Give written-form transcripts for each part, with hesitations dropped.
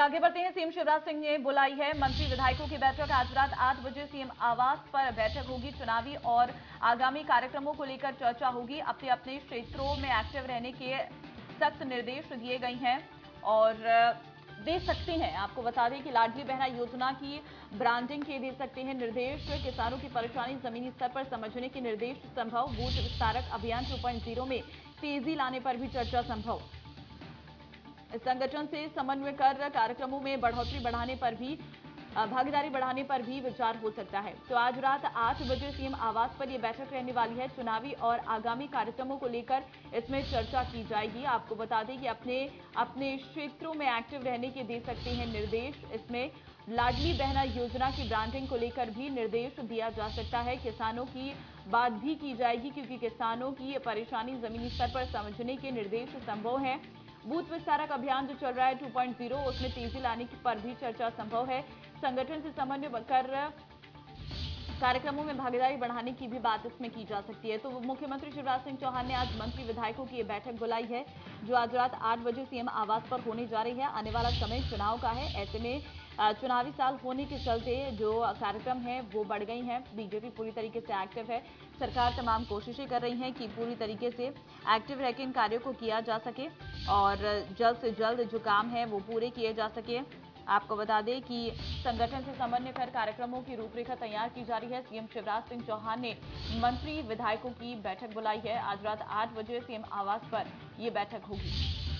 आगे बढ़ते हैं। सीएम शिवराज सिंह ने बुलाई है मंत्री विधायकों की बैठक। आज रात 8 बजे सीएम आवास पर बैठक होगी। चुनावी और आगामी कार्यक्रमों को लेकर चर्चा होगी। अपने अपने क्षेत्रों में एक्टिव रहने के सख्त निर्देश दिए गए हैं और दे सकते हैं। आपको बता दें कि लाडली बहना योजना की ब्रांडिंग के दे सकते हैं निर्देश। किसानों की परेशानी जमीनी स्तर पर समझने के निर्देश संभव। बूथ विस्तारक अभियान 2.0 में तेजी लाने पर भी चर्चा संभव। इस संगठन से समन्वय कर कार्यक्रमों में बढ़ोतरी बढ़ाने पर भी भागीदारी बढ़ाने पर भी विचार हो सकता है। तो आज रात 8 बजे सीएम आवास पर यह बैठक रहने वाली है। चुनावी और आगामी कार्यक्रमों को लेकर इसमें चर्चा की जाएगी। आपको बता दें कि अपने अपने क्षेत्रों में एक्टिव रहने के दे सकते हैं निर्देश। इसमें लाडली बहना योजना की ब्रांडिंग को लेकर भी निर्देश दिया जा सकता है। किसानों की बात भी की जाएगी क्योंकि किसानों की परेशानी जमीनी स्तर पर समझने के निर्देश संभव है। बूथ विस्तारक अभियान जो चल रहा है 2.0 उसमें तेजी लाने पर भी चर्चा संभव है। संगठन से समन्वय कर कार्यक्रमों में भागीदारी बढ़ाने की भी बात इसमें की जा सकती है। तो मुख्यमंत्री शिवराज सिंह चौहान ने आज मंत्री विधायकों की बैठक बुलाई है जो आज रात 8 बजे सीएम आवास पर होने जा रही है। आने वाला समय चुनाव का है, ऐसे में चुनावी साल होने के चलते जो कार्यक्रम है वो बढ़ गई हैं। बीजेपी पूरी तरीके से एक्टिव है। सरकार तमाम कोशिशें कर रही है कि पूरी तरीके से एक्टिव रहकर इन कार्यों को किया जा सके और जल्द से जल्द जो काम है वो पूरे किए जा सके। आपको बता दें कि संगठन से समन्वय कर कार्यक्रमों की रूपरेखा तैयार की जा रही है। सीएम शिवराज सिंह चौहान ने मंत्री विधायकों की बैठक बुलाई है। आज रात 8 बजे सीएम आवास पर यह बैठक होगी।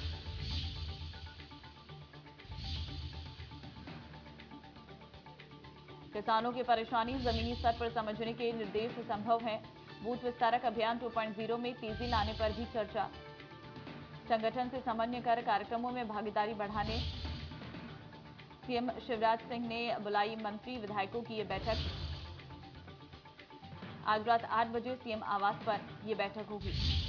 किसानों की परेशानी जमीनी स्तर पर समझने के निर्देश संभव है। बूथ विस्तारक अभियान 2.0 में तेजी लाने पर भी चर्चा। संगठन से समन्वय कर कार्यक्रमों में भागीदारी बढ़ाने सीएम शिवराज सिंह ने बुलाई मंत्री विधायकों की यह बैठक। आज रात 8 बजे सीएम आवास पर यह बैठक होगी।